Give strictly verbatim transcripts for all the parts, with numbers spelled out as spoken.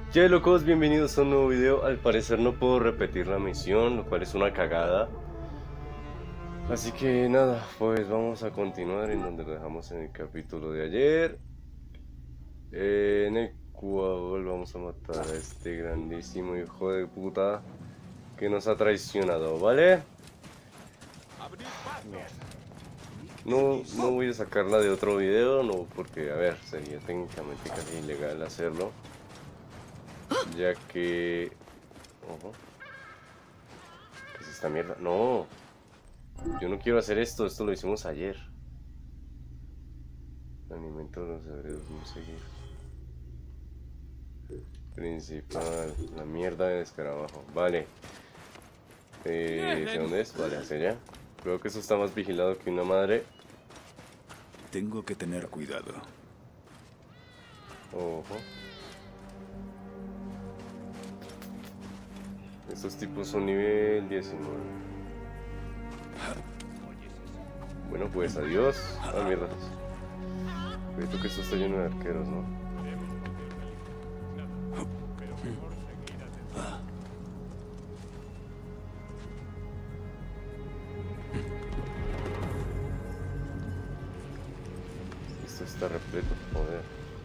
Ya locos, bienvenidos a un nuevo video. Al parecer no puedo repetir la misión, lo cual es una cagada. Así que nada, pues vamos a continuar en donde lo dejamos en el capítulo de ayer, eh, en el cual vamos a matar a este grandísimo hijo de puta que nos ha traicionado, ¿vale? Mierda. No, no voy a sacarla de otro video, no, porque a ver, sería técnicamente casi ilegal hacerlo, ya que... Ojo. ¿Qué es esta mierda? No, yo no quiero hacer esto, esto lo hicimos ayer. Alimento de los hebreos, no seguir. Principal, la mierda del escarabajo, vale. Eh, ¿hacia dónde es? Vale, hacia allá. Creo que eso está más vigilado que una madre. Tengo que tener cuidado. Ojo. Estos tipos son nivel diecinueve. Bueno, pues adiós. Ah, mierda. Creo que esto está lleno de arqueros, ¿no? Esto está repleto, joder.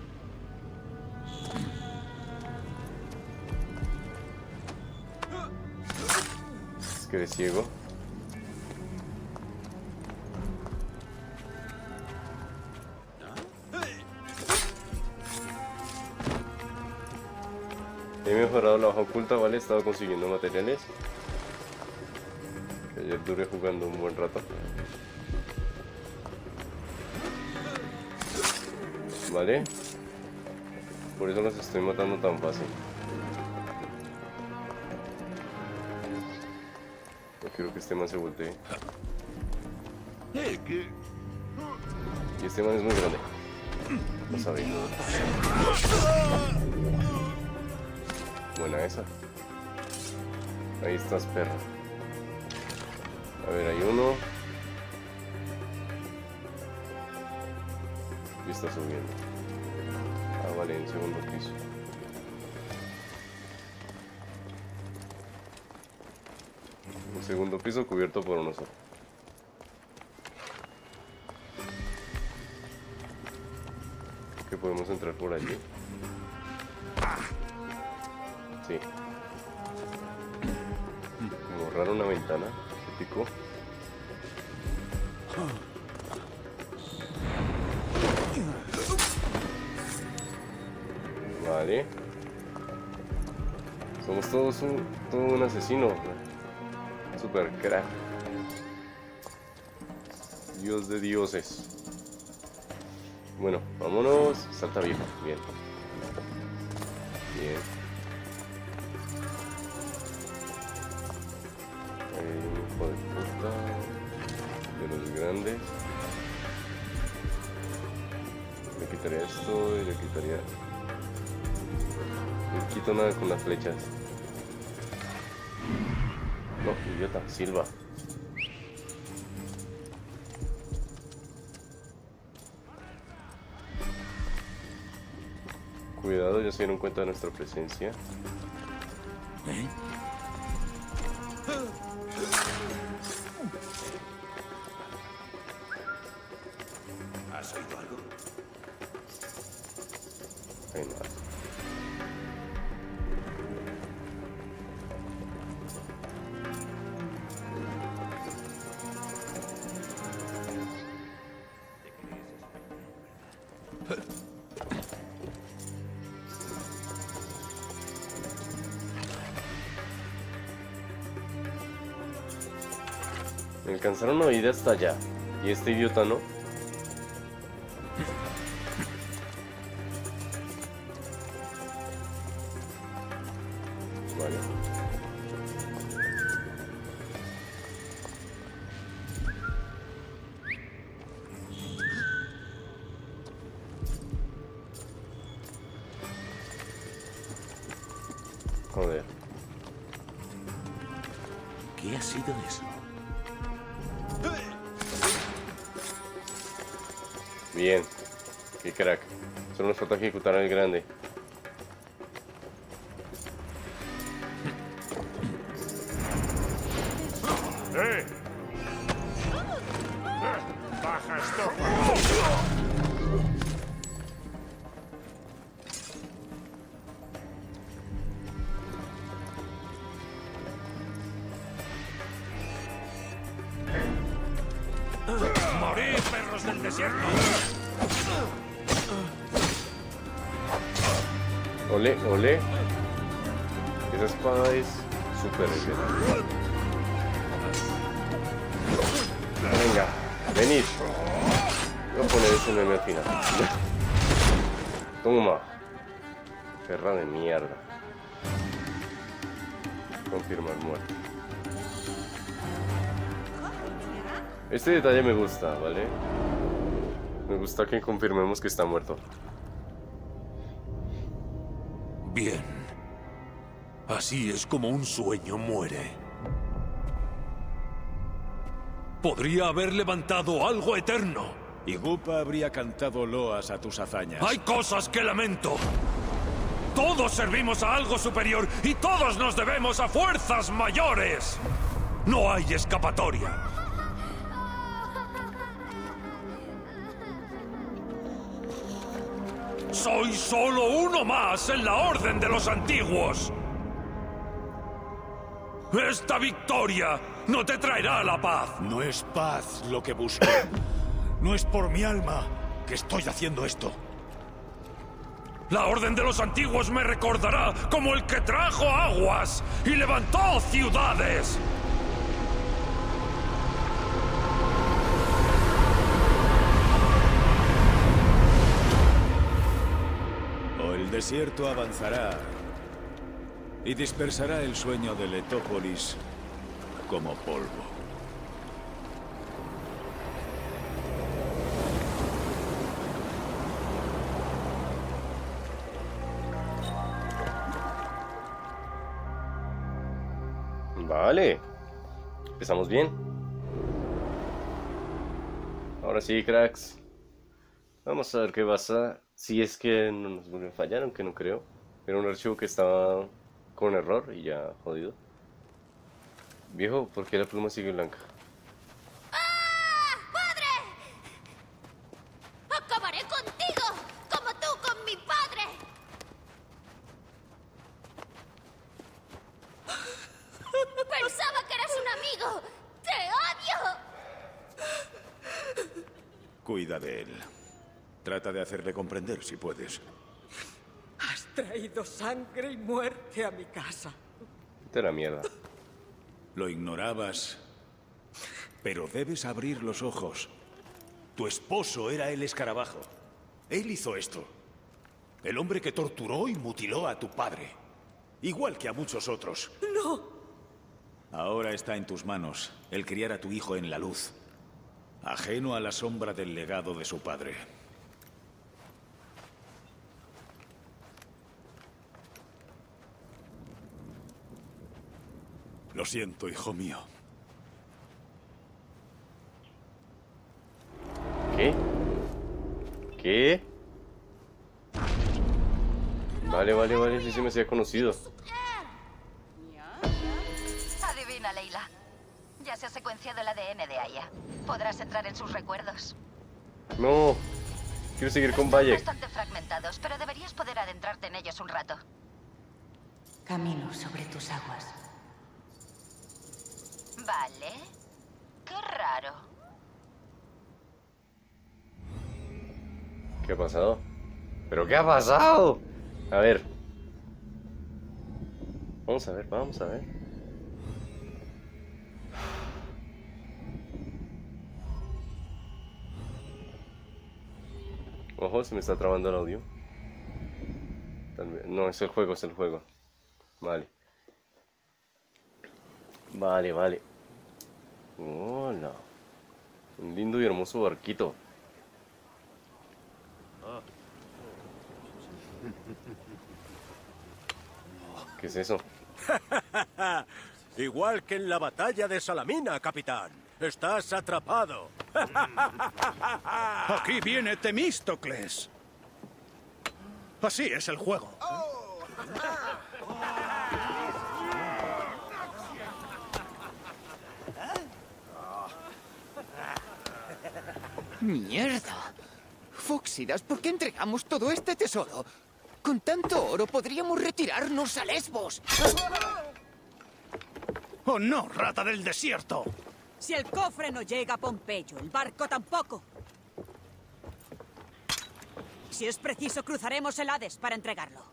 Es que eres ciego. He mejorado la hoja oculta, vale, he estado consiguiendo materiales. Que ayer duré jugando un buen rato. Vale. Por eso los estoy matando tan fácil. No quiero que este man se voltee. Y este man es muy grande. Lo sabía. Buena esa. Ahí estás, perra. A ver, hay uno. Y está subiendo. Ah, vale, en segundo piso. Un segundo piso cubierto por uno solo. ¿Que podemos entrar por allí? Sí. Borrar una ventana. ¿Qué pico? Vale. Somos todos un, todo un asesino. Super crack. Dios de dioses. Bueno, vámonos. Salta viejo. Bien. Bien. Hay un hijo de puta. De los grandes. Le quitaría esto y le quitaría... No quito nada con las flechas. No, idiota, silba. Cuidado, ya se dieron cuenta de nuestra presencia. ¿Eh? ¿Has oído algo? Hay nada. Me alcanzaron a ir hasta allá. Y este idiota no. Vale. Joder. ¿Qué ha sido eso? Bien. Qué crack. Solo nos falta ejecutar al grande. ¡Eh! ¡Baja estopa! ¡Morid, perros del desierto! Ole, ole. Esa espada es súper elegante. Venga, venid. Voy a poner ese meme al final. Toma. Perra de mierda. Confirmar muerte. Este detalle me gusta, ¿vale? Me gusta que confirmemos que está muerto. Bien. Así es como un sueño muere. Podría haber levantado algo eterno. Y Gupa habría cantado loas a tus hazañas. Hay cosas que lamento. Todos servimos a algo superior y todos nos debemos a fuerzas mayores. No hay escapatoria. Soy solo uno más en la Orden de los Antiguos. Esta victoria no te traerá la paz. No es paz lo que busco. No es por mi alma que estoy haciendo esto. La Orden de los Antiguos me recordará como el que trajo aguas y levantó ciudades. O el desierto avanzará y dispersará el sueño de Letópolis como polvo. Vale. Empezamos bien. Ahora sí, cracks. Vamos a ver qué pasa. Si es que no nos vuelven a fallar, aunque no creo. Era un archivo que estaba con error y ya jodido. Viejo, ¿por qué la pluma sigue blanca? ¡Ah! ¡Padre! ¡Acabaré contigo! ¡Como tú con mi padre! Pensaba que eras un amigo. ¡Te odio! Cuida de él. Trata de hacerle comprender si puedes. Has traído sangre y muerte a mi casa. Esta era mierda. Lo ignorabas, pero debes abrir los ojos. Tu esposo era el escarabajo. Él hizo esto. El hombre que torturó y mutiló a tu padre. Igual que a muchos otros. ¡No! Ahora está en tus manos el criar a tu hijo en la luz, ajeno a la sombra del legado de su padre. Lo siento, hijo mío. ¿Qué? ¿Qué? Vale, vale, vale, sí se me hacía conocido. Adivina, Leila. Ya se ha secuenciado el A D N de Aya. Podrás entrar en sus recuerdos. No, quiero seguir con Bayek. Están bastante fragmentados, pero deberías poder adentrarte en ellos un rato. Camino sobre tus aguas. Vale. Qué raro. ¿Qué ha pasado? ¿Pero qué ha pasado? A ver. Vamos a ver, vamos a ver. Ojo, se me está trabando el audio. No, es el juego, es el juego. Vale. Vale, vale. Hola. Un lindo y hermoso barquito. ¿Qué es eso? Igual que en la batalla de Salamina, capitán. Estás atrapado. Aquí viene Temístocles. Así es el juego. ¡Mierda! Fóxidas, ¿por qué entregamos todo este tesoro? Con tanto oro podríamos retirarnos a Lesbos. ¡Oh no, rata del desierto! Si el cofre no llega a Pompeyo, el barco tampoco. Si es preciso, cruzaremos el Hades para entregarlo.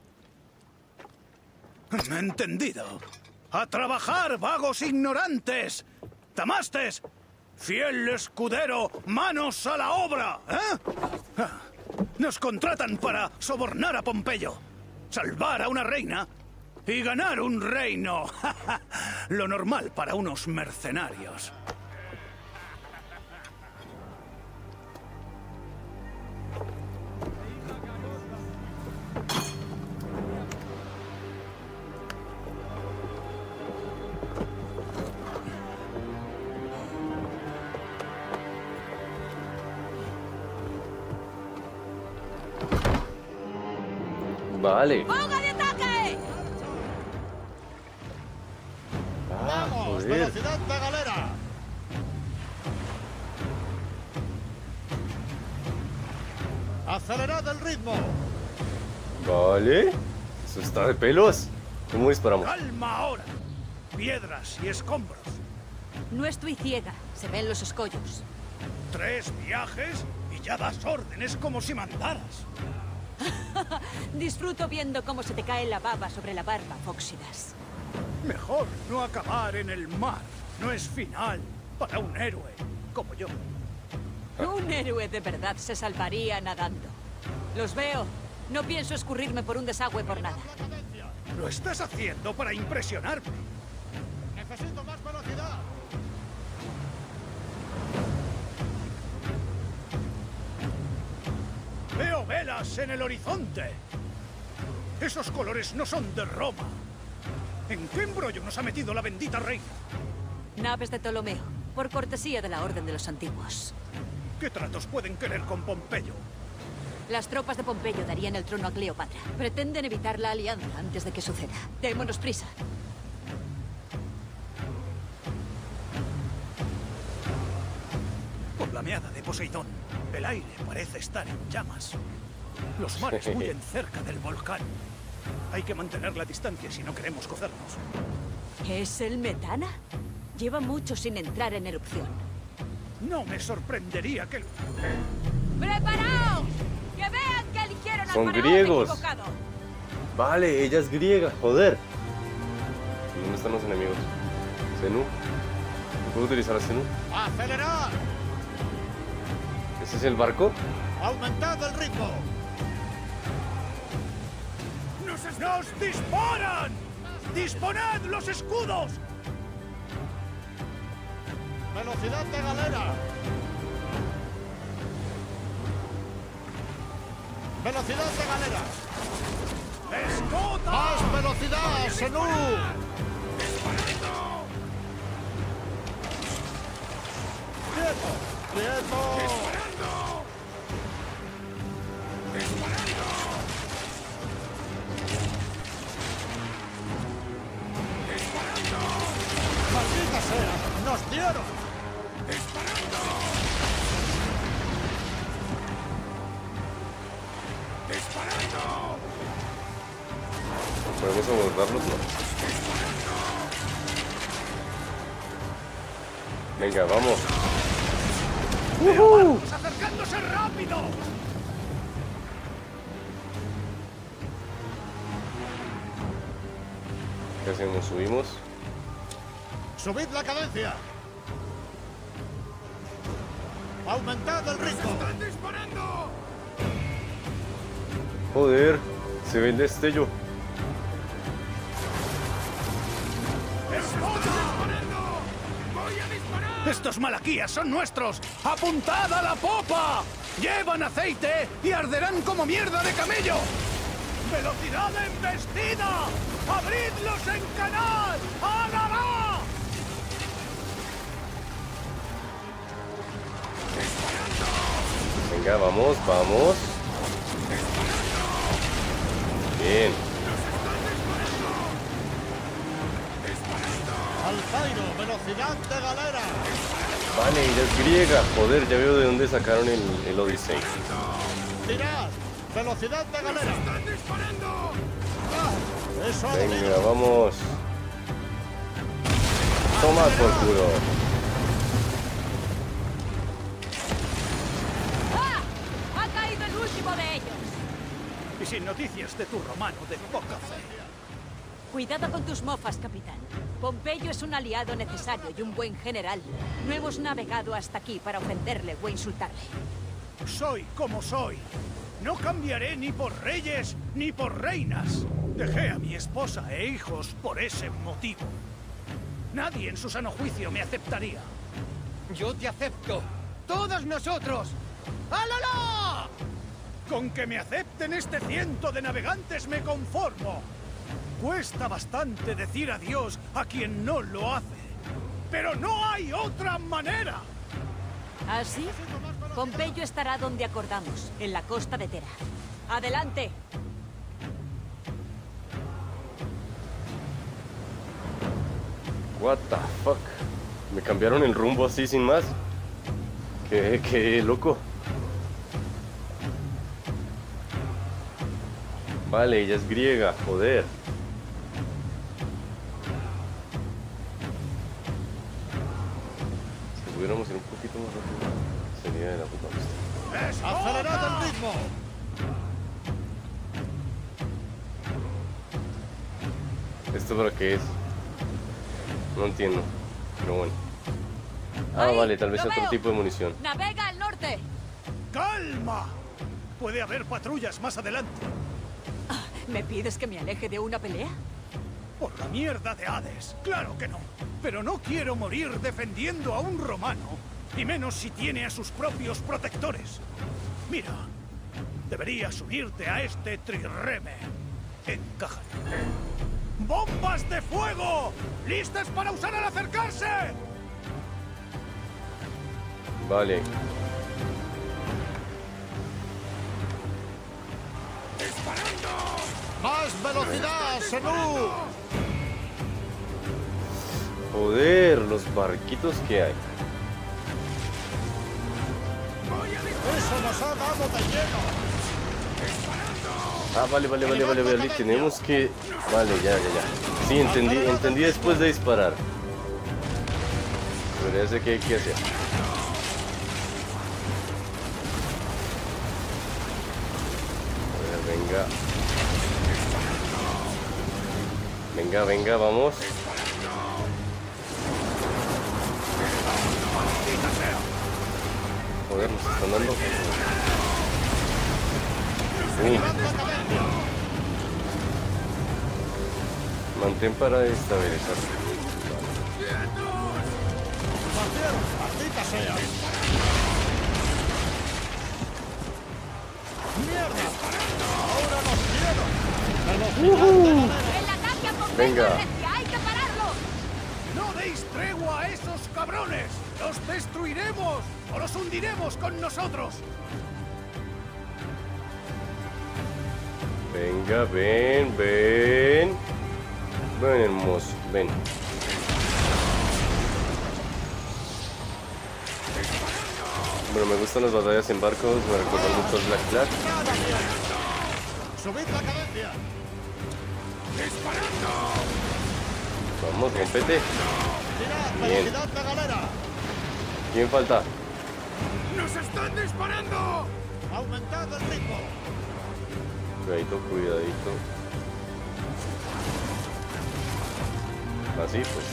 Entendido. ¡A trabajar, vagos ignorantes! ¡Tamastes! ¡Fiel escudero! ¡Manos a la obra! ¿Eh? Nos contratan para sobornar a Pompeyo, salvar a una reina y ganar un reino. Lo normal para unos mercenarios. Vale. ¡Fuga de ataque! Ah, ¡Vamos! joder. ¡Velocidad de galera! ¡Acelerad el ritmo! Vale. Eso está de pelos. ¿Cómo disparamos? ¡Calma ahora! Piedras y escombros. No estoy ciega. Se ven los escollos. Tres viajes y ya das órdenes como si mandaras. Disfruto viendo cómo se te cae la baba sobre la barba, Fóxidas. Mejor no acabar en el mar. No es final para un héroe como yo. Un héroe de verdad se salvaría nadando. Los veo. No pienso escurrirme por un desagüe por nada. Lo estás haciendo para impresionarme. ¡Necesito más velocidad! Veo velas en el horizonte. Esos colores no son de Roma. ¿En qué embrollo nos ha metido la bendita reina? Naves de Ptolomeo, por cortesía de la Orden de los Antiguos. ¿Qué tratos pueden querer con Pompeyo? Las tropas de Pompeyo darían el trono a Cleopatra. Pretenden evitar la alianza antes de que suceda. Démonos prisa. Por la meada de Poseidón, el aire parece estar en llamas. Los mares huyen cerca del volcán. Hay que mantener la distancia si no queremos cocernos. ¿Es el Metana? Lleva mucho sin entrar en erupción. No me sorprendería que... ¡Preparaos! ¡Que vean que eligieron al Son faraón griegos. equivocado! Vale, ella es griega, joder. ¿Dónde están los enemigos? Zenú. ¿Puedo utilizar a Zenú? ¡Acelerad! ¿Ese es el barco? ¡Aumentad el ritmo! ¡Nos, ¡Nos disparan! ¡Disponed los escudos! ¡Velocidad de galera! ¡Velocidad de galera! ¡Escota! ¡Más velocidad, Senú! ¡Quieto! ¡Quieto! ¡Maldita sea! ¡Nos dieron! ¡Disparando! ¡Disparando! ¿Podemos abordarlos? No. Venga, vamos. ¡Uh! ¡Acercándose rápido! ¿Qué hacemos? ¿Subimos? ¡Subid la cadencia! ¡Aumentad el ritmo! ¡Están disparando! Joder, se ve el destello. ¡Estos malaquías son nuestros! ¡Apuntad a la popa! ¡Llevan aceite y arderán como mierda de camello! ¡Velocidad embestida! ¡Abridlos en canal! ¡Agará! Venga, vamos, vamos. Bien. ¡Alzairo! ¡Velocidad de galera! Vale, ella es griega. Joder, ya veo de dónde sacaron el, el Odyssey. ¡Tirad! ¡Velocidad de galera! ¡Están disparando! Ah, eso Venga, vamos. Toma por culo. ¡Ah! ¡Ha caído el último de ellos! Y sin noticias de tu romano de poca fe. Cuidado con tus mofas, capitán. Pompeyo es un aliado necesario y un buen general. No hemos navegado hasta aquí para ofenderle o insultarle. Soy como soy. No cambiaré ni por reyes ni por reinas. Dejé a mi esposa e hijos por ese motivo. Nadie en su sano juicio me aceptaría. Yo te acepto. ¡Todos nosotros! ¡Alala! Con que me acepten este ciento de navegantes me conformo. Cuesta bastante decir adiós a quien no lo hace. Pero no hay otra manera. ¿Así? Pompeyo estará donde acordamos, en la costa de Tera. ¡Adelante! What the fuck. Me cambiaron el rumbo así sin más. Qué, qué loco. Vale, ella es griega, joder. Si pudiéramos ir un poquito más rápido, sería de la puta hostia. ¡Acelerad el ritmo! ¿Esto para qué es? No entiendo, pero bueno. Ah, Ahí, vale, tal vez lo otro veo. tipo de munición. ¡Navega al norte! ¡Calma! Puede haber patrullas más adelante. ¿Me pides que me aleje de una pelea? Por la mierda de Hades. Claro que no. Pero no quiero morir defendiendo a un romano. Y menos si tiene a sus propios protectores. Mira, deberías unirte a este trirreme. Encaja. ¡Bombas de fuego! ¡Listas para usar al acercarse! Vale. ¡Más velocidad, Senú! Joder, los barquitos que hay. ¡Eso nos ha dado de lleno! Ah, vale, vale, vale, vale, vale. Tenemos que... Vale, ya, ya, ya. Sí, entendí, entendí después de disparar. Pero ya sé qué hay que hacer. A ver, venga. Venga, venga, vamos. Joder, nos están dando. Uh. Mantén para estabilizar. ¡Maldita sea! ¡Mierda! ¡Ahora nos quiero! Uh-huh. ¡El ataque a Pompeyo Venga. arrecia! ¡Hay que pararlo! ¡No deis tregua a esos cabrones! ¡Los destruiremos o los hundiremos con nosotros! Venga, ven, ven. Ven, hermoso, ven. Bueno, me gustan las batallas en barcos, me recuerdan mucho a Black Flag. ¡Subid la cadencia! Vamos, rompete. ¡Tirad! Bien. ¡Velocidad de galera! ¿Quién falta? ¡Nos están disparando! ¡Aumentad el ritmo! Cuidadito, cuidadito. Así, pues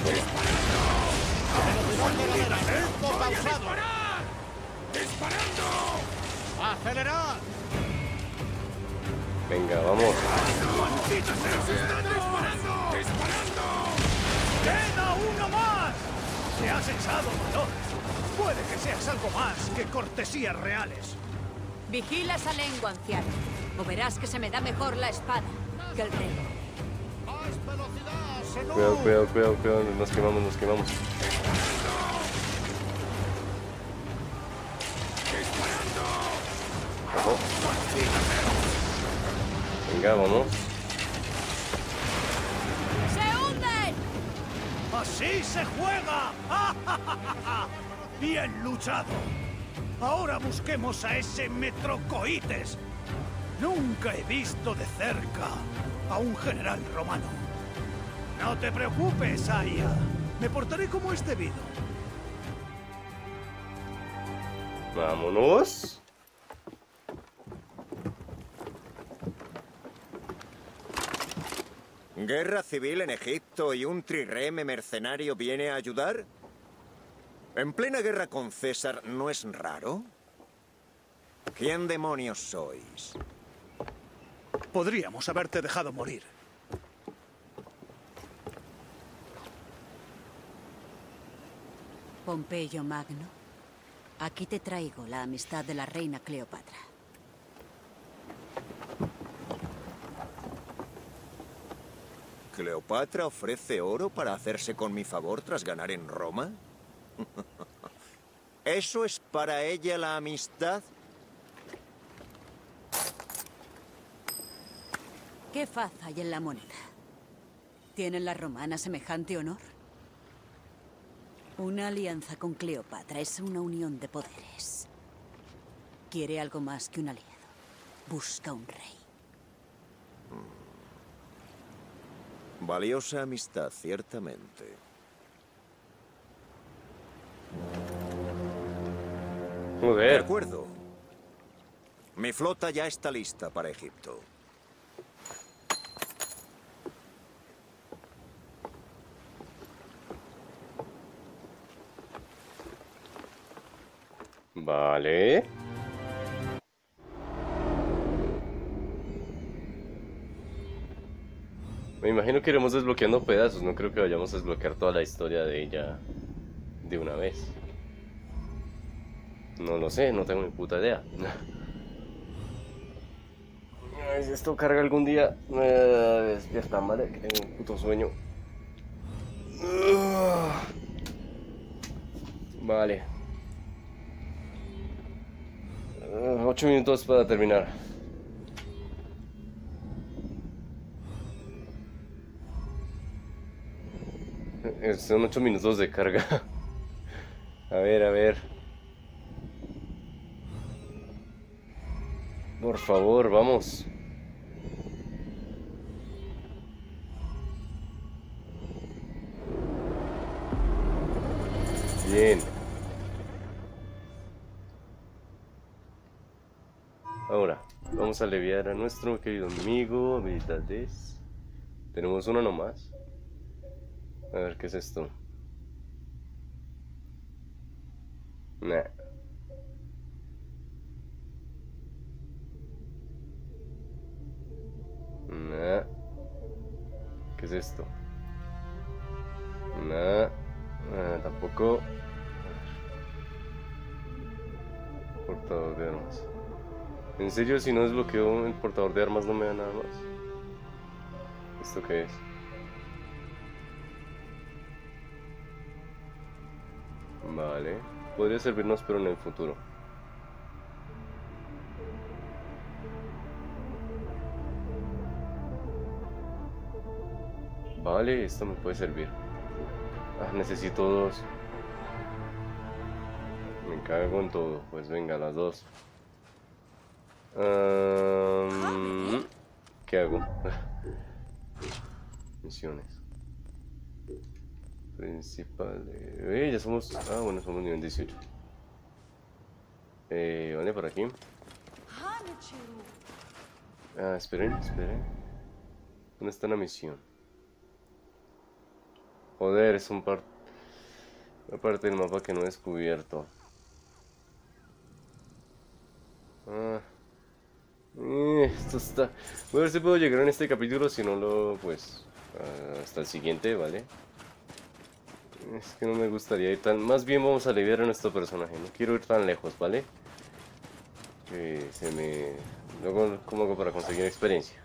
toma. ¡Velocidad de galera! ¡Ritmo pausado! ¡Disparando! ¡Acelerad! Venga, vamos. ¡Queda uno más! ¡Te has echado valor! Puede que seas algo más que cortesías reales. Vigila esa lengua, anciano. O verás que se me da mejor la espada que el rey. ¡Más velocidad, Senú! Cuidado, cuidado, cuidado, cuidado. Nos quemamos, nos quemamos. Ojo. Venga, vamos. ¡Se hunden! ¡Así se juega! Bien luchado. Ahora busquemos a ese Metrocoites. Nunca he visto de cerca a un general romano. No te preocupes, Aya. Me portaré como es debido. Vámonos. ¿Guerra civil en Egipto y un trireme mercenario viene a ayudar? ¿En plena guerra con César no es raro? ¿Quién demonios sois? Podríamos haberte dejado morir. Pompeyo Magno, aquí te traigo la amistad de la reina Cleopatra. ¿Cleopatra ofrece oro para hacerse con mi favor tras ganar en Roma? ¿Eso es para ella la amistad? ¿Qué faz hay en la moneda? ¿Tienen las romanas semejante honor? Una alianza con Cleopatra es una unión de poderes. Quiere algo más que un aliado. Busca un rey. Valiosa amistad, ciertamente. Joder. De acuerdo. Mi flota ya está lista para Egipto. Vale. Me imagino que iremos desbloqueando pedazos. No creo que vayamos a desbloquear toda la historia de ella de una vez. No lo sé, no tengo ni puta idea. Ay, si esto carga algún día, me despiertan, ¿vale? Que tengo un puto sueño. Vale. Ocho minutos para terminar. Son ocho minutos de carga. A ver, a ver. Por favor, vamos. Bien. Ahora, vamos a aliviar a nuestro querido amigo. Habilidades. Tenemos uno nomás. A ver, ¿qué es esto? Nah. Nah. ¿Qué es esto? Nah. Ah, tampoco. Portador de armas. ¿En serio, si no desbloqueo el portador de armas no me da nada más? ¿Esto qué es? Vale, podría servirnos pero en el futuro. Vale, esto me puede servir. Ah, necesito dos. Me cago en todo, pues venga, las dos. Um, ¿Qué hago? Misiones. Principal. Eh, ya somos. Ah, bueno, somos nivel dieciocho. Eh, vale, por aquí. Ah, esperen, esperen. ¿Dónde está la misión? Joder, es un par... una parte del mapa que no he descubierto. Ah. Eh, esto está... Voy a ver si puedo llegar en este capítulo, si no lo... pues... Uh, hasta el siguiente, ¿vale? Es que no me gustaría ir tan... Más bien vamos a aliviar a nuestro personaje. No quiero ir tan lejos, ¿vale? Que se me... Luego, ¿cómo hago para conseguir experiencia?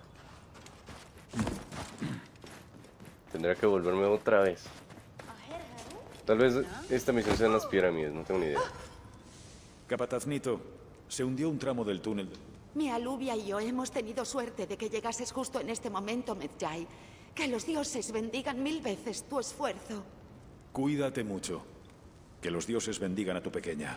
Tendré que volverme otra vez. Tal vez esta misión sea en las pirámides, no tengo ni idea. Capataznito, se hundió un tramo del túnel. Mi aluvia y yo hemos tenido suerte de que llegases justo en este momento, Medjay. Que los dioses bendigan mil veces tu esfuerzo. Cuídate mucho. Que los dioses bendigan a tu pequeña.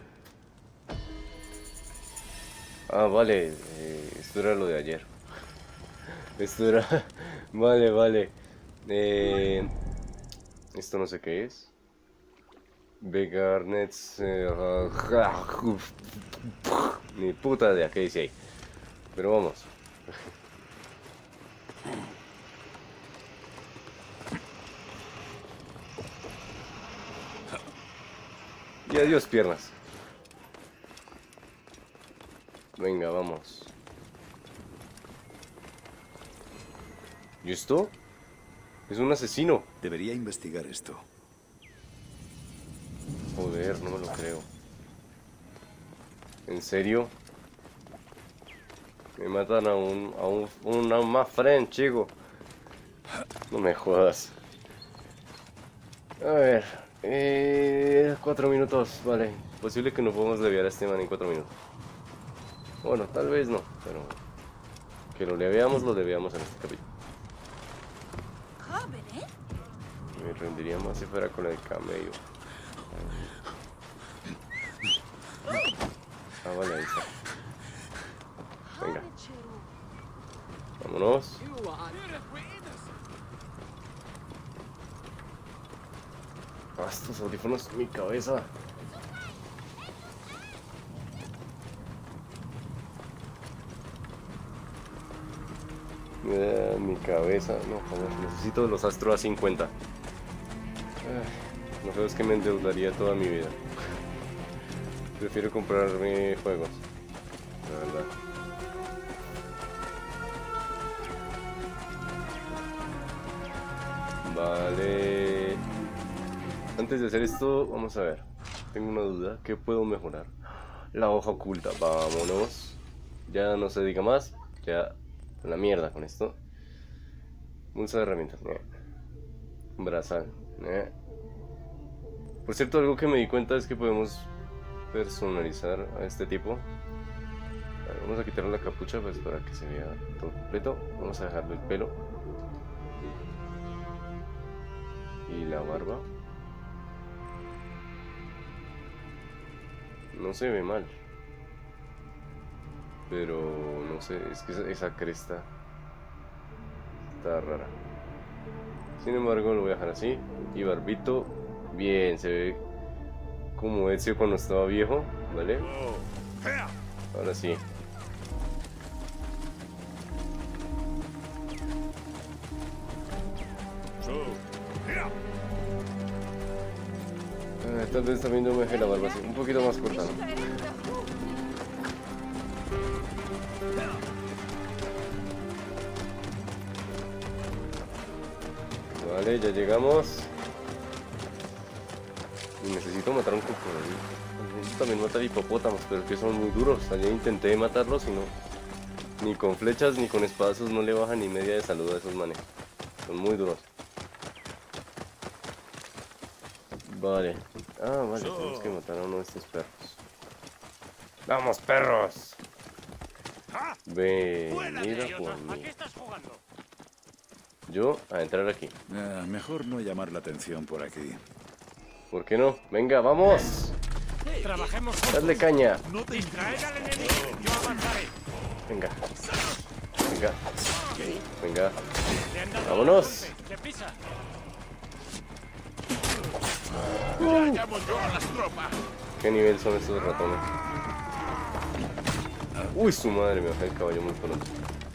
Ah, vale. Eh, esto era lo de ayer. Esto era... Vale, vale. Eh... Esto no sé qué es. Vegarnets... Eh... Ni puta idea qué dice ahí. Pero vamos. Y adiós, piernas. Venga, vamos. ¿Y esto? Es un asesino. Debería investigar esto. Joder, no me lo creo. ¿En serio? Me matan a un... a un... un, a un más friend, chico. No me jodas. A ver... Eh... Cuatro minutos, vale. Posible que no podamos leviar a este man en cuatro minutos. Bueno, tal vez no, pero... Que lo leveamos, lo leveamos en este capítulo. Me rendiría más si fuera con el camello. Ah, vale, ahí está. Venga. Vámonos. Ah, estos audífonos en mi cabeza. Eh, mi cabeza. No, joder, necesito los Astro A cincuenta. Lo feo es que me endeudaría toda mi vida. Prefiero comprarme juegos, la verdad. Vale. Antes de hacer esto, vamos a ver. Tengo una duda. ¿Qué puedo mejorar? La hoja oculta. Vámonos. Ya no se diga más. Ya a la mierda con esto. Bolsa de herramientas. Eh. Brazal. Eh. Por cierto, algo que me di cuenta es que podemos personalizar a este tipo. Vale, vamos a quitarle la capucha pues para que se vea todo completo. Vamos a dejarle el pelo y la barba. No se ve mal, pero no sé, es que esa, esa cresta está rara. Sin embargo, lo voy a dejar así. Y barbito, bien, se ve como Ezio cuando estaba viejo, ¿vale? Ahora sí. Ah, tal vez también no me dejé la barba así, un poquito más corta, ¿no? Vale, ya llegamos. Y necesito matar un cocodrilo. Necesito también matar hipopótamos, pero que son muy duros. Ayer intenté matarlos y no. Ni con flechas ni con espadazos no le baja ni media de salud a esos manes. Son muy duros. Vale. Ah, vale, tenemos que matar a uno de estos perros. ¡Vamos, perros! Venid a por mí. Yo a entrar aquí. Ah, mejor no llamar la atención por aquí. ¿Por qué no? Venga, vamos. Trabajemos. Dadle caña. No te distraes al enemigo. Yo avanzaré. Venga. Venga. Venga. Vámonos. Ya llamo yo a las tropas. ¿Qué nivel son estos ratones? Uy, su madre, me bajé el caballo muy pronto.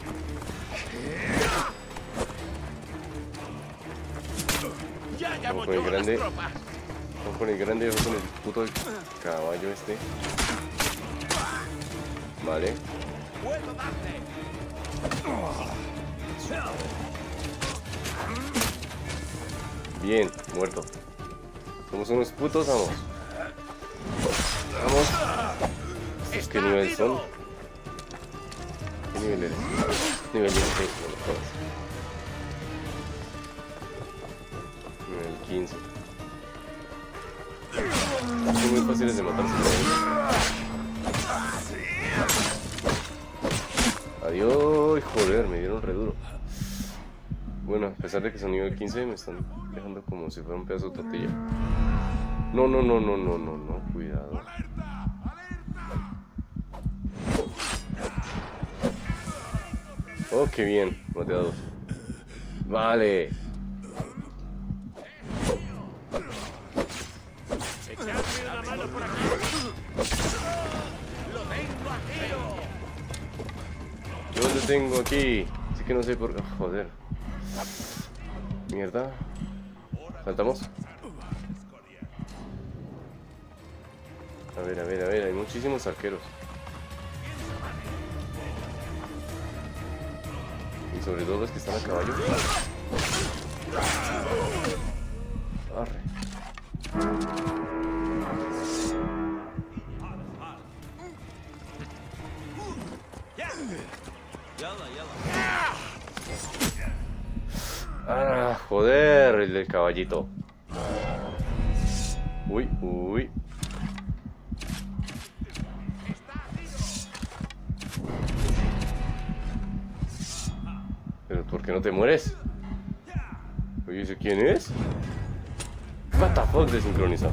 Ya llamo Vamos con el yo a las grande. tropas. Vamos con el grande, vamos con el puto caballo este. Vale. Puedo darte. Bien, muerto. Somos unos putos, vamos. Vamos. ¿Estos qué nivel son? ¿Qué nivel eres? Nivel dieciséis, no me jodas. Nivel quince. Son muy fáciles de matarse. Adiós, joder, me dieron re duro. Bueno, a pesar de que son nivel quince, me están dejando como si fuera un pedazo de tortilla. No, no, no, no, no, no, no, cuidado. Oh, qué bien, maté a dos. Vale. ¡Echadme una mano por aquí! ¡Lo tengo aquí! Yo lo tengo aquí. Así que no sé por qué. Joder. Mierda. Saltamos. A ver, a ver, a ver. Hay muchísimos arqueros. Y sobre todo los que están a caballo. Arre. Ah, joder, el del caballito. Uy, uy. Pero ¿por qué no te mueres? Oye, ¿ese quién es? What the fuck, desincronizado.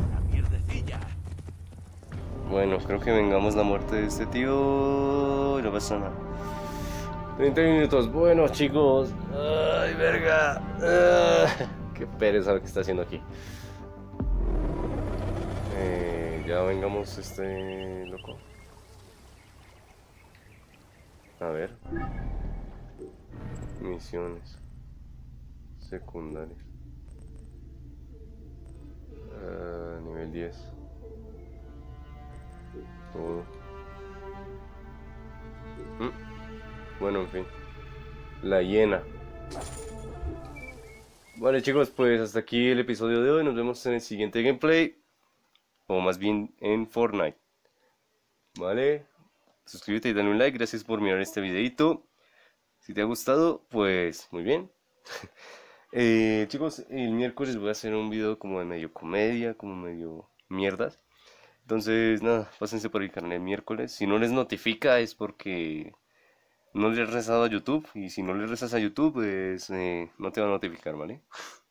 Bueno, creo que vengamos la muerte de este tío. No pasa nada. treinta minutos. Bueno, chicos. Ay, verga. Ah, qué pereza lo que está haciendo aquí. Eh, ya vengamos este loco. A ver. Misiones secundarias. Uh, nivel diez. Todo. Mm. Bueno, en fin. La hiena. Vale, chicos, pues hasta aquí el episodio de hoy. Nos vemos en el siguiente gameplay. O más bien en Fortnite. Vale. Suscríbete y dale un like. Gracias por mirar este videito. Si te ha gustado, pues muy bien. eh, chicos, el miércoles voy a hacer un video como de medio comedia, como medio mierdas. Entonces, nada, pásense por el canal el miércoles. Si no les notifica es porque no les he rezado a YouTube. Y si no les rezas a YouTube, pues eh, no te va a notificar, ¿vale?